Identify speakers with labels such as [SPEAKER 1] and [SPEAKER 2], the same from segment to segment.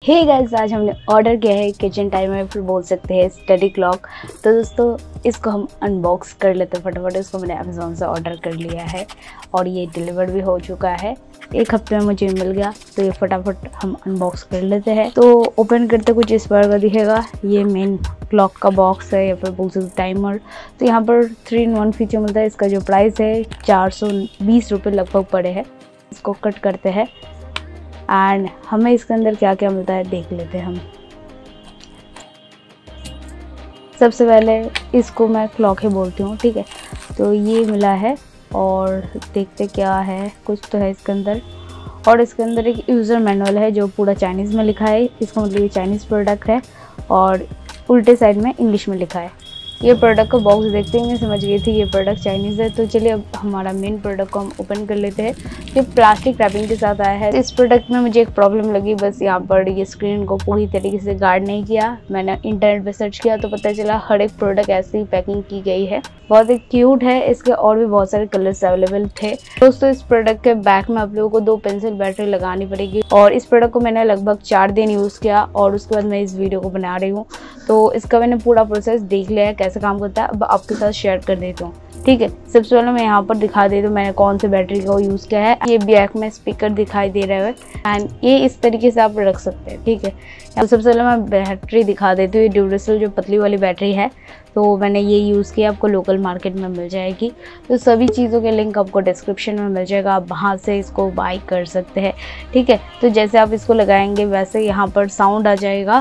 [SPEAKER 1] Hey guys, आज हमने order किया है किचन टाइमर, फिर बोल सकते हैं स्टडी क्लॉक। तो दोस्तों इसको हम अनबॉक्स कर लेते हैं फटाफट। इसको मैंने अमेज़ॉन से ऑर्डर कर लिया है और ये डिलीवर भी हो चुका है। एक हफ्ते में मुझे मिल गया, तो ये फटाफट हम अनबॉक्स कर लेते हैं। तो ओपन करते कुछ इस बार का दिखेगा। ये मेन क्लॉक का बॉक्स है या फिर बोल सकते टाइमर। तो यहाँ पर 3-in-1 फीचर मिलता है। इसका जो प्राइस है 420 रुपये लगभग पड़े हैं। इसको कट करते हैं एंड हमें इसके अंदर क्या क्या मिलता है देख लेते हैं हम। सबसे पहले इसको मैं क्लॉक ही बोलती हूँ, ठीक है। तो ये मिला है और देखते क्या है, कुछ तो है इसके अंदर। और इसके अंदर एक यूज़र मैनुअल है जो पूरा चाइनीज़ में लिखा है। इसका मतलब ये चाइनीज़ प्रोडक्ट है और उल्टे साइड में इंग्लिश में लिखा है। ये प्रोडक्ट का बॉक्स देखते ही मैं समझ गई थी ये प्रोडक्ट चाइनीज़ है। तो चलिए अब हमारा मेन प्रोडक्ट को हम ओपन कर लेते हैं। ये प्लास्टिक रैपिंग के साथ आया है। इस प्रोडक्ट में मुझे एक प्रॉब्लम लगी, बस यहाँ पर ये स्क्रीन को पूरी तरीके से गार्ड नहीं किया। मैंने इंटरनेट पे सर्च किया तो पता चला हर एक प्रोडक्ट ऐसी पैकिंग की गई है। बहुत ही क्यूट है। इसके और भी बहुत सारे कलर्स अवेलेबल थे। दोस्तों इस प्रोडक्ट के बैक में आप लोगों को 2 पेंसिल बैटरी लगानी पड़ेगी और इस प्रोडक्ट को मैंने लगभग 4 दिन यूज़ किया और उसके बाद मैं इस वीडियो को बना रही हूँ। तो इसका मैंने पूरा प्रोसेस देख लिया है कैसे काम करता है। अब आपके साथ शेयर कर देती हूँ, ठीक है। सबसे पहले मैं यहाँ पर दिखा देती हूँ मैंने कौन से बैटरी का यूज़ किया है। ये बैक में स्पीकर दिखाई दे रहा है एंड ये इस तरीके से आप रख सकते हैं, ठीक है। तो सबसे पहले मैं बैटरी दिखा देती हूँ। ये ड्यूरेसेल जो पतली वाली बैटरी है, तो मैंने ये यूज़ किया। आपको लोकल मार्केट में मिल जाएगी। तो सभी चीज़ों के लिंक आपको डिस्क्रिप्शन में मिल जाएगा, आप वहाँ से इसको बाई कर सकते हैं, ठीक है। तो जैसे आप इसको लगाएंगे वैसे यहाँ पर साउंड आ जाएगा,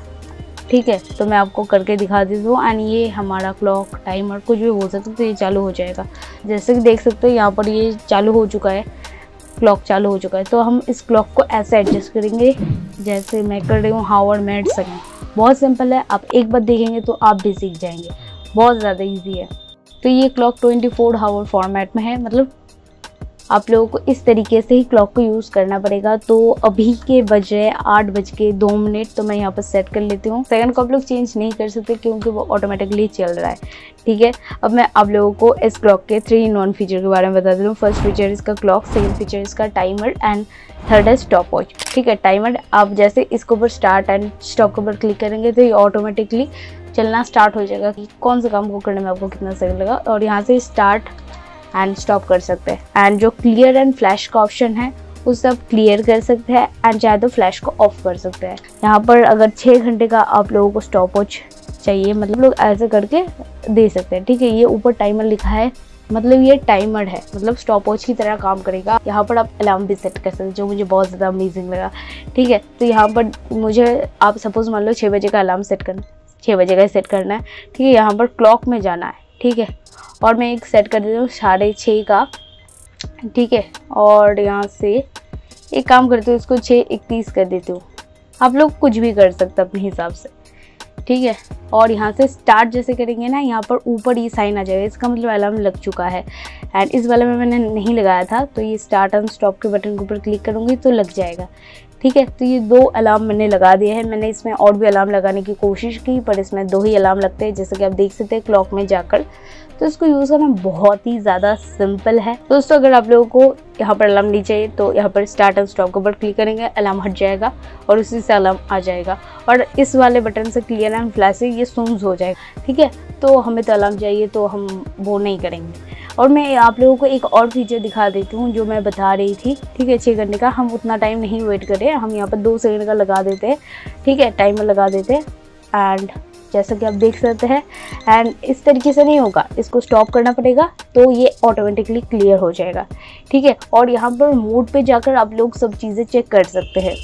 [SPEAKER 1] ठीक है। तो मैं आपको करके दिखा देती हूँ एंड ये हमारा क्लॉक टाइमर कुछ भी बोल सकते हो, तो ये चालू हो जाएगा। जैसे कि देख सकते हो यहाँ पर ये चालू हो चुका है, क्लॉक चालू हो चुका है। तो हम इस क्लॉक को ऐसे एडजस्ट करेंगे जैसे मैं कर रही हूँ हाउ और मिनट सेकंड। बहुत सिंपल है, आप एक बार देखेंगे तो आप भी सीख जाएंगे। बहुत ज़्यादा ईजी है। तो ये क्लॉक 24 आवर फॉर्मेट में है, मतलब आप लोगों को इस तरीके से ही क्लॉक को यूज़ करना पड़ेगा। तो अभी के बजे 8:02, तो मैं यहाँ पर सेट कर लेती हूँ। सेकंड को आप लोग चेंज नहीं कर सकते क्योंकि वो ऑटोमेटिकली चल रहा है, ठीक है। अब मैं आप लोगों को इस क्लॉक के 3-in-1 फीचर के बारे में बता देती हूँ। फर्स्ट फीचर इसका क्लॉक, सेकंड फीचर इसका टाइमर एंड थर्ड है स्टॉप वॉच, ठीक है। टाइमर आप जैसे इसके ऊपर स्टार्ट एंड स्टॉप के ऊपर क्लिक करेंगे तो ये ऑटोमेटिकली चलना स्टार्ट हो जाएगा कि कौन से काम को करने में आपको कितना सेकंड लगा। और यहाँ से स्टार्ट एंड स्टॉप कर सकते हैं। एंड जो क्लियर एंड फ्लैश का ऑप्शन है उसे आप क्लियर कर सकते हैं एंड चाहे तो फ्लैश को ऑफ कर सकते हैं। यहाँ पर अगर 6 घंटे का आप लोगों को स्टॉप वॉच चाहिए, मतलब लोग ऐसे करके दे सकते हैं, ठीक है। ये ऊपर टाइमर लिखा है, मतलब ये टाइमर है, मतलब स्टॉप वॉच की तरह काम करेगा। यहाँ पर आप अलार्म भी सेट कर सकते हैं, जो मुझे बहुत ज़्यादा अमेजिंग लगा, ठीक है। तो यहाँ पर मुझे आप सपोज मान लो 6 बजे का अलार्म सेट करना, 6 बजे का सेट करना है, ठीक है। यहाँ पर क्लॉक में जाना है, ठीक है। और मैं एक सेट कर देती हूँ 6:30 का, ठीक है। और यहाँ से एक काम करती हूँ, इसको 6:31 कर देती हूँ। आप लोग कुछ भी कर सकते हैं अपने हिसाब से, ठीक है। और यहाँ से स्टार्ट जैसे करेंगे ना, यहाँ पर ऊपर ये साइन आ जाएगा, इसका मतलब अलार्म लग चुका है। एंड इस वाले में मैंने नहीं लगाया था, तो ये स्टार्ट एंड स्टॉप के बटन के ऊपर क्लिक करूँगी तो लग जाएगा, ठीक है। तो ये 2 अलार्म मैंने लगा दिए हैं। मैंने इसमें और भी अलार्म लगाने की कोशिश की पर इसमें 2 ही अलार्म लगते हैं, जैसे कि आप देख सकते हैं क्लॉक में जाकर। तो इसको यूज़ करना बहुत ही ज़्यादा सिंपल है। दोस्तों अगर आप लोगों को यहाँ पर अलार्म नहीं चाहिए तो यहाँ पर स्टार्ट एंड स्टॉप के ऊपर क्लिक करेंगे, अलार्म हट जाएगा और उसी से अलार्म आ जाएगा। और इस वाले बटन से क्लियर एंड फ्लैश से ये स्नूज़ हो जाएगा, ठीक है। तो हमें तो अलार्म चाहिए तो हम वो नहीं करेंगे। और मैं आप लोगों को एक और फीचर दिखा देती हूँ जो मैं बता रही थी, ठीक है। 6 घंटे का हम उतना टाइम नहीं वेट करें, हम यहाँ पर 2 सेकंड का लगा देते हैं, ठीक है। टाइमर लगा देते हैं एंड जैसा कि आप देख सकते हैं। एंड इस तरीके से नहीं होगा, इसको स्टॉप करना पड़ेगा तो ये ऑटोमेटिकली क्लियर हो जाएगा, ठीक है। और यहाँ पर मोड पे जाकर आप लोग सब चीज़ें चेक कर सकते हैं।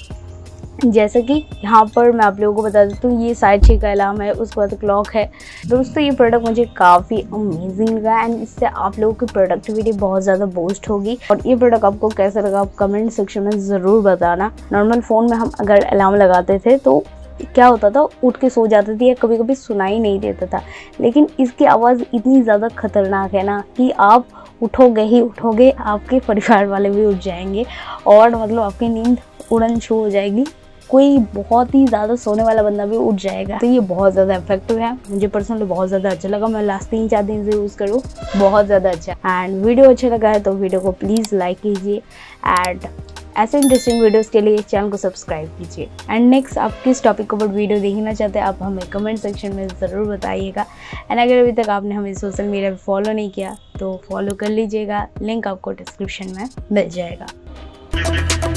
[SPEAKER 1] जैसे कि यहाँ पर मैं आप लोगों को बता देती हूँ, ये 6:30 का अलार्म है, उसके बाद क्लॉक है। दोस्तों ये प्रोडक्ट मुझे काफ़ी अमेजिंग लगा एंड इससे आप लोगों की प्रोडक्टिविटी बहुत ज़्यादा बूस्ट होगी। और ये प्रोडक्ट आपको कैसा लगा आप कमेंट सेक्शन में ज़रूर बताना। नॉर्मल फ़ोन में हम अगर अलार्म लगाते थे तो क्या होता था, उठ के सो जाती थी या कभी कभी सुनाई नहीं देता था, लेकिन इसकी आवाज़ इतनी ज़्यादा खतरनाक है ना कि आप उठोगे ही उठोगे, आपके परिवार वाले भी उठ जाएंगे और मतलब आपकी नींद उड़न छू हो जाएगी। कोई बहुत ही ज़्यादा सोने वाला बंदा भी उठ जाएगा। तो ये बहुत ज़्यादा इफेक्टिव है, मुझे पर्सनली बहुत ज़्यादा अच्छा लगा। मैं लास्ट 3-4 दिन से यूज़ करूँ, बहुत ज़्यादा अच्छा। एंड वीडियो अच्छा लगा है तो वीडियो को प्लीज़ लाइक कीजिए एंड ऐसे इंटरेस्टिंग वीडियोस के लिए चैनल को सब्सक्राइब कीजिए। एंड नेक्स्ट आप किस टॉपिक के ऊपर वीडियो देखना चाहते हैं आप हमें कमेंट सेक्शन में ज़रूर बताइएगा। एंड अगर अभी तक आपने हमें सोशल मीडिया पे फॉलो नहीं किया तो फॉलो कर लीजिएगा, लिंक आपको डिस्क्रिप्शन में मिल जाएगा।